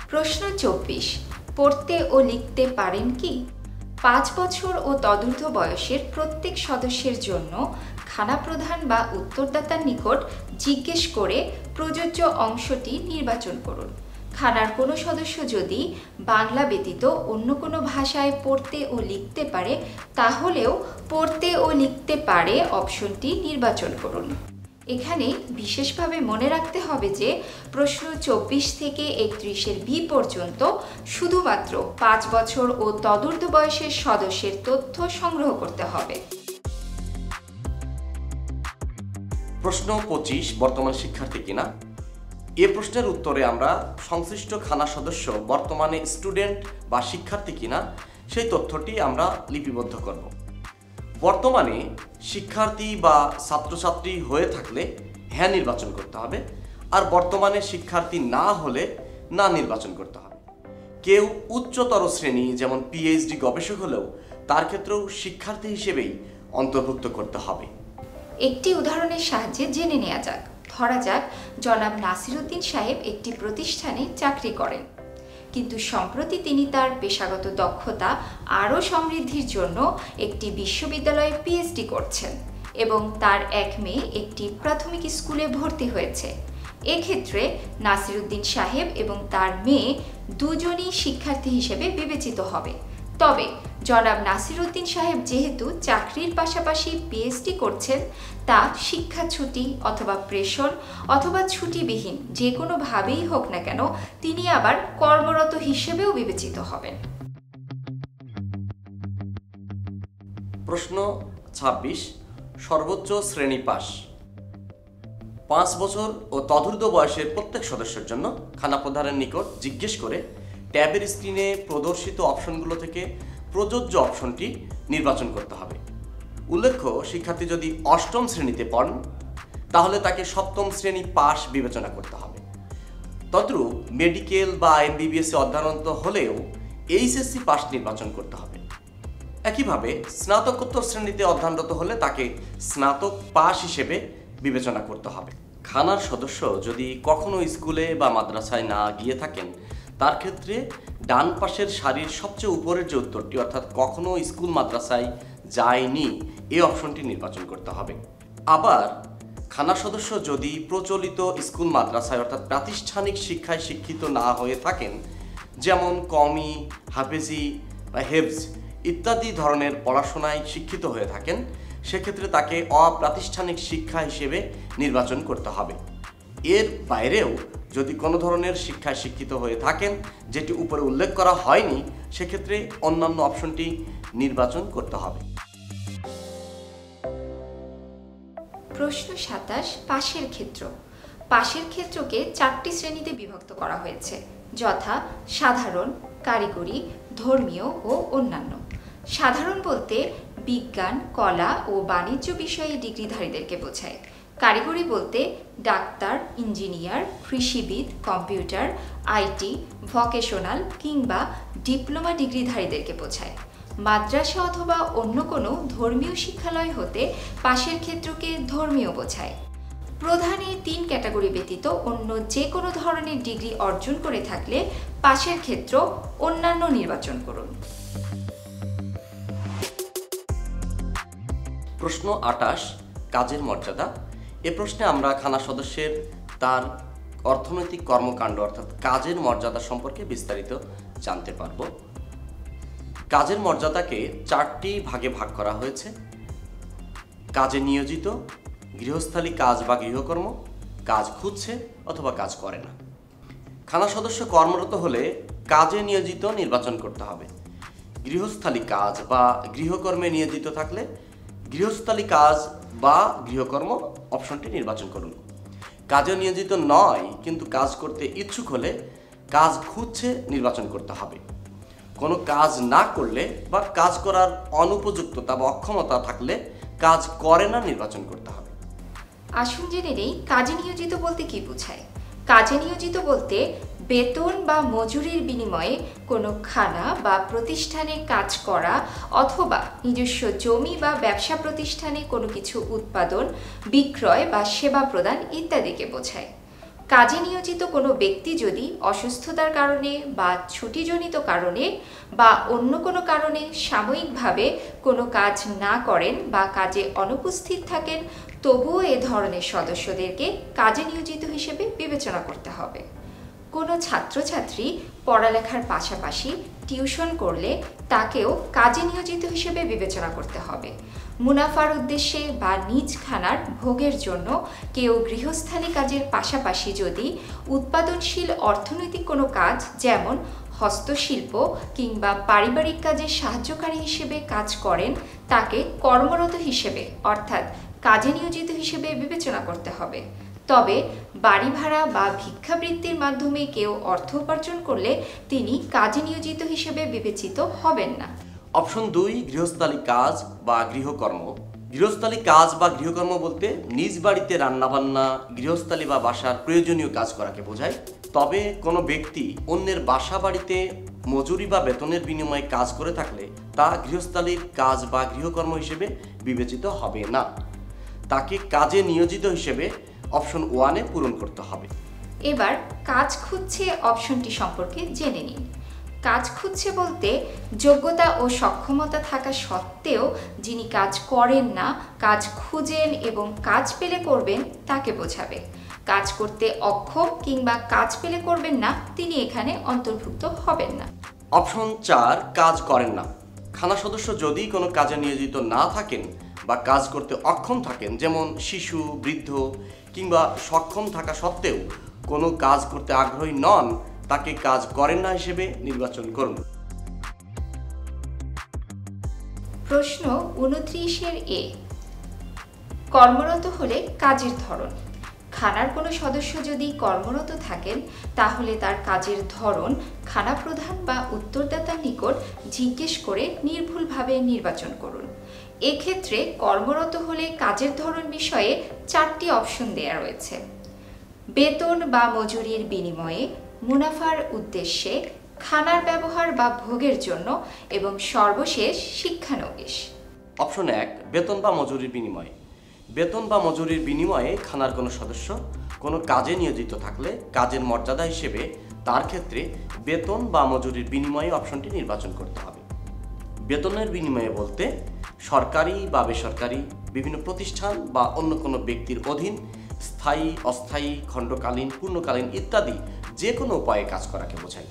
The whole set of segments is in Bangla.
প্রশ্ন ২৪। পড়তে ও লিখতে পারেন কি? ৫ বছর ও তদূর্ধ্ব বয়সের প্রত্যেক সদস্যের জন্য খানা প্রধান বা উত্তরদাতার নিকট জিজ্ঞেস করে প্রযোজ্য অংশটি নির্বাচন করুন। খানার কোনো সদস্য যদি বাংলা ব্যতীত অন্য কোনো ভাষায় পড়তে ও লিখতে পারে, তাহলেও পড়তে ও লিখতে পারে অপশনটি নির্বাচন করুন। এখানে বিশেষভাবে মনে রাখতে হবে যে প্রশ্ন ২৪ থেকে ৩১ বি পর্যন্ত শুধুমাত্র ৫ বছর ও তদূর্ধ্ব বয়সের সদস্যের তথ্য সংগ্রহ করতে হবে। প্রশ্ন ২৫, বর্তমান শিক্ষার্থী কিনা? এ প্রশ্নের উত্তরে আমরা সংশ্লিষ্ট খানা সদস্য বর্তমানে স্টুডেন্ট বা শিক্ষার্থী কিনা সেই তথ্যটি আমরা লিপিবদ্ধ করব। বর্তমানে শিক্ষার্থী বা ছাত্রছাত্রী হয়ে থাকলে হ্যাঁ নির্বাচন করতে হবে, আর বর্তমানে শিক্ষার্থী না হলে না নির্বাচন করতে হবে। কেউ উচ্চতর শ্রেণী যেমন পিএইচডি গবেষক হলেও তার ক্ষেত্রেও শিক্ষার্থী হিসেবেই অন্তর্ভুক্ত করতে হবে। একটি উদাহরণের সাহায্যে জেনে নেওয়া যাক। ধরা যাক জনাব নাসিরউদ্দিন সাহেব একটি প্রতিষ্ঠানে চাকরি করেন, কিন্তু সম্প্রতি তিনি তার পেশাগত দক্ষতা আরও সমৃদ্ধির জন্য একটি বিশ্ববিদ্যালয়ে পিএইচডি করছেন এবং তার এক মেয়ে একটি প্রাথমিক স্কুলে ভর্তি হয়েছে। এক্ষেত্রে নাসিরউদ্দিন সাহেব এবং তার মেয়ে দুজনই শিক্ষার্থী হিসেবে বিবেচিত হবে। তবে জনাব নাসিরউদ্দিন সাহেব যেহেতু চাকরির পাশাপাশি পিএইচডি করছেন, তা শিক্ষা ছুটি অথবা প্রেষণ অথবা ছুটিবিহীন যে কোনোভাবেই হোক না কেন তিনি আবার কর্মরত হিসেবেও বিবেচিত হবেন। প্রশ্ন ২৬, সর্বোচ্চ শ্রেণী পাস। ৫ বছর ও তদূর্ধ্ব বয়সের প্রত্যেক সদস্যের জন্য খানা প্রধানের নিকট জিজ্ঞেস করে ট্যাবের স্ক্রিনে প্রদর্শিত অপশনগুলো থেকে প্রযোজ্য অপশনটি নির্বাচন করতে হবে। উল্লেখ্য, শিক্ষার্থী যদি ৮ম শ্রেণীতে পড়েন তাহলে তাকে ৭ম শ্রেণী পাস বিবেচনা করতে হবে। তদ্রূপ মেডিকেল বা এমবিবিএসে অধ্যয়নরত হলেও এইচএসসি পাস নির্বাচন করতে হবে। একইভাবে স্নাতকোত্তর শ্রেণীতে অধ্যয়নরত হলে তাকে স্নাতক পাস হিসেবে বিবেচনা করতে হবে। খানার সদস্য যদি কখনো স্কুলে বা মাদ্রাসায় না গিয়ে থাকেন, তার ক্ষেত্রে ডান পাশের সারির সবচেয়ে উপরের যে উত্তরটি, অর্থাৎ কখনো স্কুল মাদ্রাসায় যায়নি, এই অপশনটি নির্বাচন করতে হবে। আবার খানা সদস্য যদি প্রচলিত স্কুল মাদ্রাসায় অর্থাৎ প্রাতিষ্ঠানিক শিক্ষায় শিক্ষিত না হয়ে থাকেন, যেমন কমি, হাফেজি বা হেফজ ইত্যাদি ধরনের পড়াশোনায় শিক্ষিত হয়ে থাকেন, সেক্ষেত্রে তাকে অপ্রাতিষ্ঠানিক শিক্ষা হিসেবে নির্বাচন করতে হবে। এর বাইরেও যদি কোনো ধরনের শিক্ষায় শিক্ষিত হয়ে থাকেন যেটি উপরে উল্লেখ করা হয়নি, সেক্ষেত্রে অন্যান্য অপশনটি নির্বাচন করতে হবে। প্রশ্ন ২৭, পাশের ক্ষেত্র। পাশের ক্ষেত্রকে ৪টি শ্রেণীতে বিভক্ত করা হয়েছে, যথা সাধারণ, কারিগরি, ধর্মীয় ও অন্যান্য। সাধারণ বলতে বিজ্ঞান, কলা ও বাণিজ্য বিষয়ে ডিগ্রিধারীদেরকে বোঝায়। কারিগরি বলতে ডাক্তার, ইঞ্জিনিয়ার, কৃষিবিদ, কম্পিউটার, আইটি, ভোকেশনাল কিংবা ডিপ্লোমা ডিগ্রিধারীদেরকে বোঝায়। মাদ্রাসা অথবা অন্য কোনো ধর্মীয় শিক্ষালয় হতে পাশের ক্ষেত্রকে ধর্মীয় বোঝায়। প্রধানে ৩ ক্যাটাগরি ব্যতীত অন্য যে কোনো ধরনের ডিগ্রি অর্জন করে থাকলে পাশের ক্ষেত্র অন্যান্য নির্বাচন করুন। প্রশ্ন ২৮, কাজের মর্যাদা। এ প্রশ্নে আমরা খানা সদস্যের তার অর্থনৈতিক কর্মকাণ্ড অর্থাৎ কাজের মর্যাদা সম্পর্কে বিস্তারিত জানতে পারব। কাজের মর্যাদাকে 4টি ভাগে ভাগ করা হয়েছে: কাজে নিয়োজিত, গৃহস্থালী কাজ বা গৃহকর্ম, কাজ খুঁজছে অথবা কাজ করে না। খানা সদস্য কর্মরত হলে কাজে নিয়োজিত নির্বাচন করতে হবে। গৃহস্থালী কাজ বা গৃহকর্মে নিয়োজিত থাকলে গৃহস্থালী কাজ বা গৃহকর্ম অপশনটি নির্বাচন করুন। কাজে নিয়োজিত নয় কিন্তু কাজ করতে ইচ্ছুক হলে কাজ খুঁজছে নির্বাচন করতে হবে। কোনো কাজ না করলে বা কাজ করার অনুপযুক্ততা বা অক্ষমতা থাকলে কাজ করে না নির্বাচন করতে হবে। আসুন জেনে নেই কাজে নিয়োজিত বলতে কি বোঝায়। কাজে নিয়োজিত বলতে বেতন বা মজুরির বিনিময়ে কোনো খানা বা প্রতিষ্ঠানে কাজ করা অথবা নিজস্ব জমি বা ব্যবসা প্রতিষ্ঠানে কোনো কিছু উৎপাদন, বিক্রয় বা সেবা প্রদান ইত্যাদিকে বোঝায়। কাজে নিয়োজিত কোনো ব্যক্তি যদি অসুস্থতার কারণে বা ছুটিজনিত কারণে বা অন্য কোনো কারণে সাময়িকভাবে কোনো কাজ না করেন বা কাজে অনুপস্থিত থাকেন, তবুও এ ধরনের সদস্যদেরকে কাজে নিয়োজিত হিসেবে বিবেচনা করতে হবে। কোনো ছাত্রছাত্রী পড়ালেখার পাশাপাশি টিউশন করলে তাকেও কাজে নিয়োজিত হিসেবে বিবেচনা করতে হবে। মুনাফার উদ্দেশ্যে বা নিজ খানার ভোগের জন্য কেউ গৃহস্থালী কাজের পাশাপাশি যদি উৎপাদনশীল অর্থনৈতিক কোনো কাজ যেমন হস্তশিল্প কিংবা পারিবারিক কাজে সাহায্যকারী হিসেবে কাজ করেন, তাকে কর্মরত হিসেবে অর্থাৎ কাজে নিয়োজিত হিসেবে বিবেচনা করতে হবে। তবে বাড়ি ভাড়া বা ভিক্ষাবৃত্তির মাধ্যমে কেউ অর্থ উপার্জন করলে তিনি কাজে নিয়োজিত হিসেবে বিবেচিত হবেন না। অপশন 2, গৃহস্থালী কাজ বা গৃহকর্ম। গৃহস্থালী কাজ বা গৃহকর্ম বলতে নিজ বাড়িতে রান্নাবান্না, গৃহস্থালী বা বাসার প্রয়োজনীয় কাজ করাকে বোঝায়। তবে কোনো ব্যক্তি অন্যের বাসা বাড়িতে মজুরি বা বেতনের বিনিময়ে কাজ করে থাকলে তা গৃহস্থালীর কাজ বা গৃহকর্ম হিসেবে বিবেচিত হবে না। তাকে কাজে নিয়োজিত হিসেবে অপশন 1-এ পূরণ করতে হবে। এবার কাজ খুঁজছে অপশনটি সম্পর্কে জেনে নিন। কাজ খুঁজছে বলতে যোগ্যতা ও সক্ষমতা থাকা সত্ত্বেও যিনি কাজ করেন না, কাজ খুঁজেন এবং কাজ পেলে করবেন তাকে বোঝাবে। কাজ করতে অক্ষম কিংবা কাজ পেলে করবেন না, তিনি এখানে অন্তর্ভুক্ত হবেন না। অপশন 4, কাজ করেন না। খানা সদস্য যদি কোনো কাজে নিয়োজিত না থাকেন বা কাজ করতে অক্ষম থাকেন, যেমন শিশু, বৃদ্ধ কিংবা সক্ষম থাকা সত্ত্বেও কোনো কাজ করতে আগ্রহী নন, তাকে কাজ করেন না হিসেবে নির্বাচন করুন। প্রশ্ন 29-এর এ, কর্মরত হলে কাজের ধরন। খানার কোনো সদস্য যদি কর্মরত থাকেন তাহলে তার কাজের ধরন খানা প্রধান বা উত্তরদাতার নিকট জিজ্ঞেস করে নির্ভুলভাবে নির্বাচন করুন। এক্ষেত্রে কর্মরত হলে কাজের ধরন বিষয়ে 4টি অপশন দেয়া রয়েছে: বেতন বা মজুরির বিনিময়ে, মুনাফার উদ্দেশ্যে, খানার ব্যবহার বা ভোগের জন্য এবং সর্বশেষ শিক্ষানবিশ। অপশন 1, বেতন বা মজুরির বিনিময়ে। বেতন বা মজুরির বিনিময়ে খানার কোনো সদস্য কোনো কাজে নিয়োজিত থাকলে কাজের মর্যাদা হিসেবে তার ক্ষেত্রে বেতন বা মজুরির বিনিময়ে অপশনটি নির্বাচন করতে হবে। বেতনের বিনিময়ে বলতে সরকারি বা বেসরকারি বিভিন্ন প্রতিষ্ঠান বা অন্য কোনো ব্যক্তির অধীন স্থায়ী, অস্থায়ী, খণ্ডকালীন, পূর্ণকালীন ইত্যাদি যে কোনো উপায়ে কাজ করাকে বোঝায়।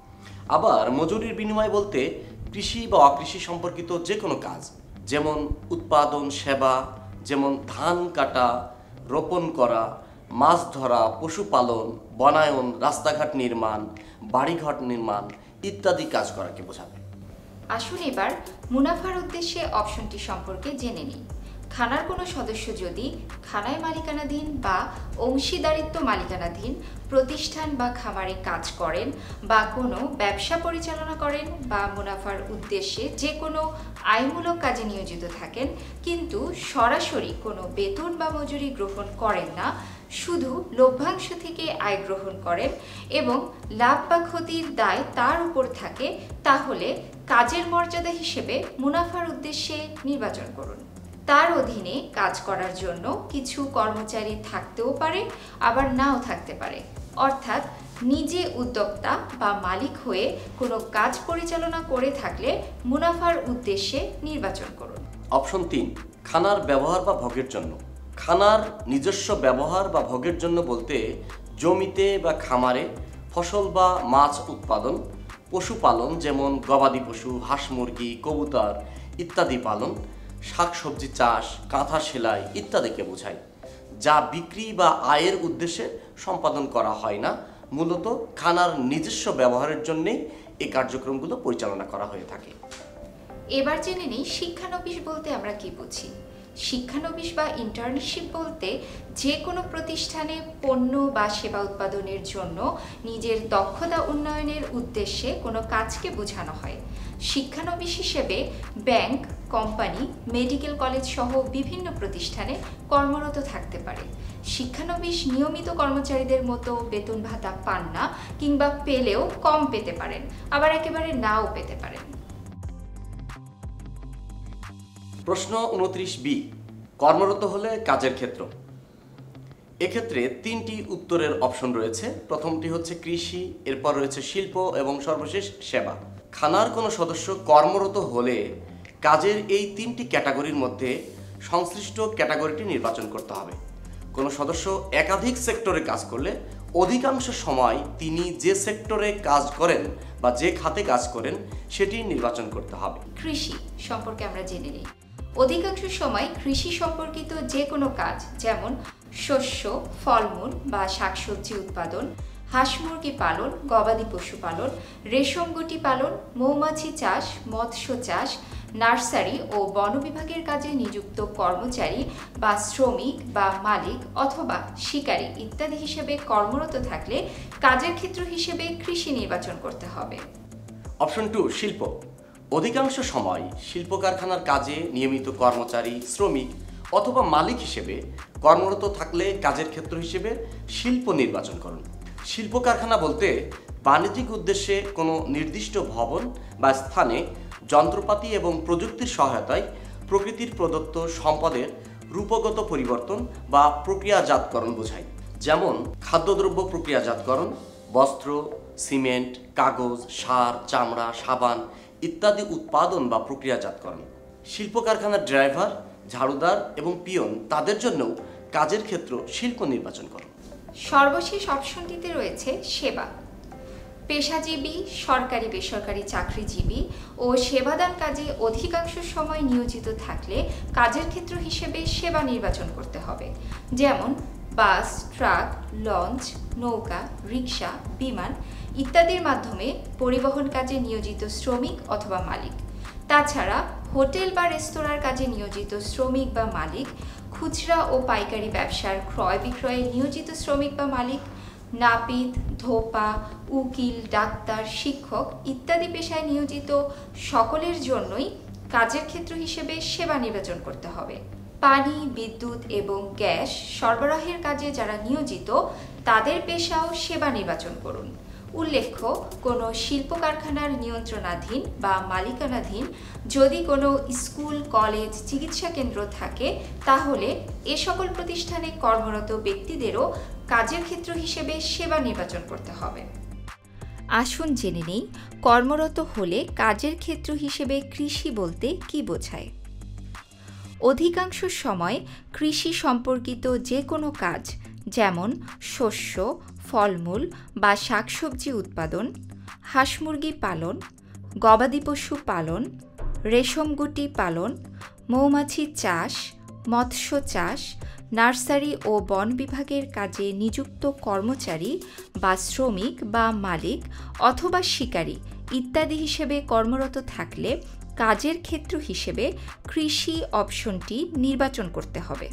আবার মজুরির বিনিময় বলতে কৃষি বা অকৃষি সম্পর্কিত যে কোনো কাজ, যেমন উৎপাদন, সেবা, যেমন ধান কাটা, রোপণ করা, মাছ ধরা, পশুপালন, বনায়ন, রাস্তাঘাট নির্মাণ, বাড়িঘর নির্মাণ ইত্যাদি কাজ করাকে বোঝাবে। আসুন এবার মুনাফার উদ্দেশ্যে অপশনটি সম্পর্কে জেনে নিই। খানার কোনো সদস্য যদি খানায় মালিকানাধীন বা অংশীদারিত্ব মালিকানাধীন প্রতিষ্ঠান বা খামারে কাজ করেন বা কোনো ব্যবসা পরিচালনা করেন বা মুনাফার উদ্দেশ্যে যে কোনো আয়মূলক কাজে নিয়োজিত থাকেন কিন্তু সরাসরি কোনো বেতন বা মজুরি গ্রহণ করেন না, শুধু লভ্যাংশ থেকে আয় গ্রহণ করেন এবং লাভ বা ক্ষতির দায় তার উপর থাকে, তাহলে কাজের মর্যাদা হিসেবে মুনাফার উদ্দেশ্যে নির্বাচন করুন। তার অধীনে কাজ করার জন্য কিছু কর্মচারী থাকতেও পারে, আবার নাও থাকতে পারে, অর্থাৎ নিজে উদ্যোক্তা বা মালিক হয়ে কোনো কাজ পরিচালনা করে থাকলে মুনাফার উদ্দেশ্যে নির্বাচন করুন। অপশন 3, খানার ব্যবহার বা ভোগের জন্য। খানার নিজস্ব ব্যবহার বা ভোগের জন্য বলতে জমিতে বা খামারে ফসল বা মাছ উৎপাদন, পশুপালন যেমন গবাদি পশু, হাঁস মুরগি, কবুতর ইত্যাদি পালন, শাকসবজি চাষ, কাঁথা সেলাই ইত্যাদিকে বোঝায়, যা বিক্রি বা আয়ের উদ্দেশ্যে সম্পাদন করা হয় না, মূলত খানার নিজস্ব ব্যবহারের জন্যেই এই কার্যক্রমগুলো পরিচালনা করা হয়ে থাকে। এবার জেনে নিই শিক্ষানবিশ বলতে আমরা কি বুঝি। শিক্ষানবিশ বা ইন্টার্নশিপ বলতে যে কোনো প্রতিষ্ঠানে পণ্য বা সেবা উৎপাদনের জন্য নিজের দক্ষতা উন্নয়নের উদ্দেশ্যে কোনো কাজকে বোঝানো হয়। শিক্ষানবিশ হিসেবে ব্যাংক, কোম্পানি, মেডিকেল কলেজ সহ বিভিন্ন প্রতিষ্ঠানে কর্মরত থাকতে পারে। শিক্ষানবিশ নিয়মিত কর্মচারীদের মতো বেতন ভাতা পান না, কিংবা পেলেও কম পেতে পারেন, আবার একেবারে নাও পেতে পারেন। প্রশ্ন 29 বি, কর্মরত হলে কাজের ক্ষেত্র। এক্ষেত্রে তিনটি উত্তরের অপশন রয়েছে। প্রথমটি হচ্ছে কৃষি, এরপর রয়েছে শিল্প এবং সর্বশেষ সেবা। খানার কোনো সদস্য কর্মরত হলে কাজের এই তিনটি ক্যাটাগরির মধ্যে সংশ্লিষ্ট ক্যাটাগরিটি নির্বাচন করতে হবে। কোনো সদস্য একাধিক সেক্টরে কাজ করলে অধিকাংশ সময় তিনি যে সেক্টরে কাজ করেন বা যে খাতে কাজ করেন সেটি নির্বাচন করতে হবে। কৃষি সম্পর্কে আমরা জেনে নিই। অধিকাংশ সময় কৃষি সম্পর্কিত যে কোনো কাজ, যেমন শস্য, ফলমূল বা শাকসবজি উৎপাদন, হাঁস মুরগি পালন, গবাদি পশু পালন, রেশম গুটি পালন, মৌমাছি চাষ, মৎস্য চাষ, নার্সারি ও বন বিভাগের কাজে নিযুক্ত কর্মচারী বা শ্রমিক বা মালিক অথবা শিকারী ইত্যাদি হিসেবে কর্মরত থাকলে কাজের ক্ষেত্র হিসেবে কৃষি নির্বাচন করতে হবে। অপশন 2 শিল্প। অধিকাংশ সময় শিল্প কারখানার কাজে নিয়মিত কর্মচারী, শ্রমিক অথবা মালিক হিসেবে কর্মরত থাকলে কাজের ক্ষেত্র হিসেবে শিল্প নির্বাচন করুন। শিল্প কারখানা বলতে বাণিজ্যিক উদ্দেশ্যে কোনো নির্দিষ্ট ভবন বা স্থানে যন্ত্রপাতি এবং প্রযুক্তির সহায়তায় প্রকৃতির প্রদত্ত সম্পদের রূপগত পরিবর্তন বা প্রক্রিয়াজাতকরণ বোঝায়। যেমন খাদ্যদ্রব্য প্রক্রিয়াজাতকরণ, বস্ত্র, সিমেন্ট, কাগজ, সার, চামড়া, সাবান ইত্যাদি উৎপাদন বা প্রক্রিয়াজাতকরণ। শিল্প কারখানার ড্রাইভার, ঝাড়ুদার এবং পিয়ন তাদের জন্যও কাজের ক্ষেত্র শিল্প নির্বাচন করুন। সর্বশেষ অপশনটিতে রয়েছে সেবা। পেশাজীবী, সরকারি বেসরকারি চাকরিজীবী ও সেবাদান কাজে অধিকাংশ সময় নিয়োজিত থাকলে কাজের ক্ষেত্র হিসেবে সেবা নির্বাচন করতে হবে। যেমন বাস, ট্রাক, লঞ্চ, নৌকা, রিক্সা, বিমান ইত্যাদির মাধ্যমে পরিবহন কাজে নিয়োজিত শ্রমিক অথবা মালিক। তাছাড়া হোটেল বা রেস্তোরাঁর কাজে নিয়োজিত শ্রমিক বা মালিক, খুচরা ও পাইকারি ব্যবসার ক্রয় বিক্রয়ে নিয়োজিত শ্রমিক বা মালিক, নাপিত, ধোপা, উকিল, ডাক্তার, শিক্ষক ইত্যাদি পেশায় নিয়োজিত সকলের জন্যই কাজের ক্ষেত্র হিসেবে সেবা নির্বাচন করতে হবে। পানি, বিদ্যুৎ এবং গ্যাস সরবরাহের কাজে যারা নিয়োজিত তাদের পেশাও সেবা নির্বাচন করুন। উল্লেখ্য, কোনো শিল্প কারখানার নিয়ন্ত্রণাধীন বা মালিকানাধীন যদি কোনো স্কুল, কলেজ, চিকিৎসা কেন্দ্র থাকে তাহলে এ সকল প্রতিষ্ঠানে কর্মরত ব্যক্তিদেরও কাজের ক্ষেত্র হিসেবে সেবা নির্বাচন করতে হবে। আসুন জেনে নেই কর্মরত হলে কাজের ক্ষেত্র হিসেবে কৃষি বলতে কী বোঝায়। অধিকাংশ সময় কৃষি সম্পর্কিত যে কোনো কাজ, যেমন শস্য, ফলমূল বা শাকসবজি উৎপাদন, হাঁস মুরগি পালন, গবাদি পশু পালন, রেশম গুটি পালন, মৌমাছি চাষ, মৎস্য চাষ, নার্সারি ও বন বিভাগের কাজে নিযুক্ত কর্মচারী বা শ্রমিক বা মালিক অথবা শিকারী ইত্যাদি হিসেবে কর্মরত থাকলে কাজের ক্ষেত্র হিসেবে কৃষি অপশনটি নির্বাচন করতে হবে।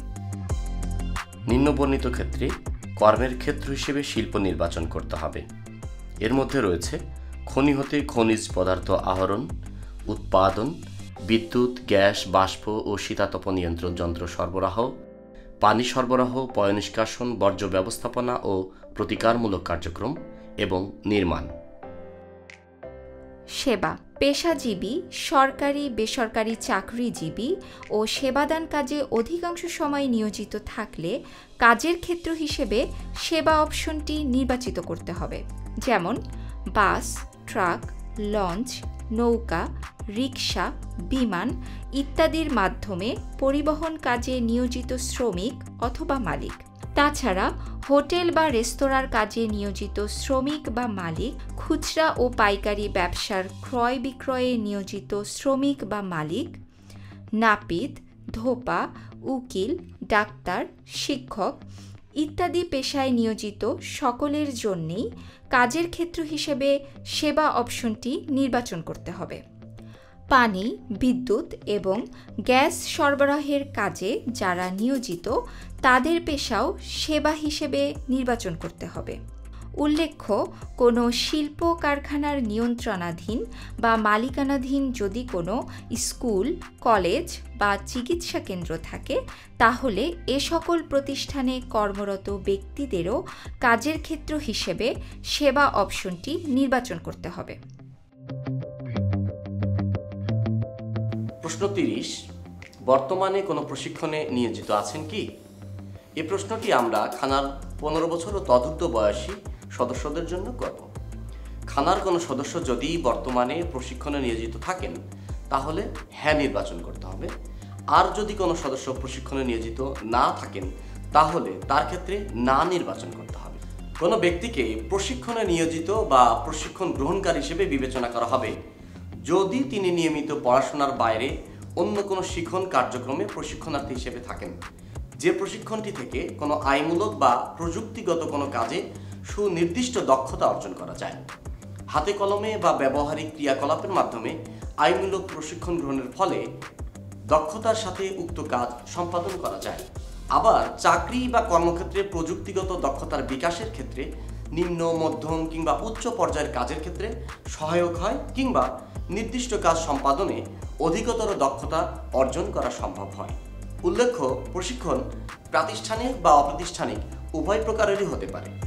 নিম্নবর্ণিত ক্ষেত্রে কর্মের ক্ষেত্র হিসেবে শিল্প নির্বাচন করতে হবে। এর মধ্যে রয়েছে খনি হতে খনিজ পদার্থ আহরণ, উৎপাদন, বিদ্যুৎ, গ্যাস, বাষ্প ও শীতাতপ নিয়ন্ত্রণ যন্ত্র সরবরাহ, পানি সরবরাহ, পয়ঃনিষ্কাশন, বর্জ্য ব্যবস্থাপনা ও প্রতিকারমূলক কার্যক্রম এবং নির্মাণ। সেবা। পেশাজীবী, সরকারি বেসরকারি চাকরিজীবী ও সেবাদান কাজে অধিকাংশ সময় নিয়োজিত থাকলে কাজের ক্ষেত্র হিসেবে সেবা অপশনটি নির্বাচিত করতে হবে। যেমন বাস, ট্রাক, লঞ্চ, নৌকা, রিক্সা, বিমান ইত্যাদির মাধ্যমে পরিবহন কাজে নিয়োজিত শ্রমিক অথবা মালিক। তাছাড়া হোটেল বা রেস্তোরাঁর কাজে নিয়োজিত শ্রমিক বা মালিক, খুচরা ও পাইকারি ব্যবসার ক্রয় বিক্রয়ে নিয়োজিত শ্রমিক বা মালিক, নাপিত, ধোপা, উকিল, ডাক্তার, শিক্ষক ইত্যাদি পেশায় নিয়োজিত সকলের জন্যেই কাজের ক্ষেত্র হিসেবে সেবা অপশনটি নির্বাচন করতে হবে। পানি, বিদ্যুৎ এবং গ্যাস সরবরাহের কাজে যারা নিয়োজিত তাদের পেশাও সেবা হিসেবে নির্বাচন করতে হবে। উল্লেখ্য, কোনো শিল্প কারখানার নিয়ন্ত্রণাধীন বা মালিকানাধীন যদি কোনো স্কুল, কলেজ বা চিকিৎসা কেন্দ্র থাকে তাহলে এ সকল প্রতিষ্ঠানে কর্মরত ব্যক্তিদেরও কাজের ক্ষেত্র হিসেবে সেবা অপশনটি নির্বাচন করতে হবে। প্রশ্ন 30, বর্তমানে কোনো প্রশিক্ষণে নিয়োজিত আছেন কি? এই প্রশ্নটি আমরা খানার 15 বছর ও তদূর্ধ্ব বয়সী সদস্যদের জন্য করব। খানার কোনো সদস্য যদি বর্তমানে প্রশিক্ষণে নিয়োজিত থাকেন তাহলে হ্যাঁ নির্বাচন করতে হবে, আর যদি কোনো সদস্য প্রশিক্ষণে নিয়োজিত না থাকেন তাহলে তার ক্ষেত্রে না নির্বাচন করতে হবে। কোনো ব্যক্তিকে প্রশিক্ষণে নিয়োজিত বা প্রশিক্ষণ গ্রহণকারী হিসেবে বিবেচনা করা হবে যদি তিনি নিয়মিত পড়াশোনার বাইরে অন্য কোনো শিখন কার্যক্রমে প্রশিক্ষণার্থী হিসেবে থাকেন, যে প্রশিক্ষণটি থেকে কোনো আইনমূলক বা প্রযুক্তিগত কোনো কাজে সুনির্দিষ্ট দক্ষতা অর্জন করা যায়। হাতে কলমে বা ব্যবহারিক ক্রিয়াকলাপের মাধ্যমে আইনমূলক প্রশিক্ষণ গ্রহণের ফলে দক্ষতার সাথে উক্ত কাজ সম্পাদন করা যায়। আবার চাকরি বা কর্মক্ষেত্রে প্রযুক্তিগত দক্ষতার বিকাশের ক্ষেত্রে নিম্ন, মধ্যম কিংবা উচ্চ পর্যায়ের কাজের ক্ষেত্রে সহায়ক হয় কিংবা নির্দিষ্ট কাজ সম্পাদনে অধিকতর দক্ষতা অর্জন করা সম্ভব হয়। উল্লেখ্য, প্রশিক্ষণ প্রাতিষ্ঠানিক বা অপ্রাতিষ্ঠানিক উভয় প্রকারেরই হতে পারে।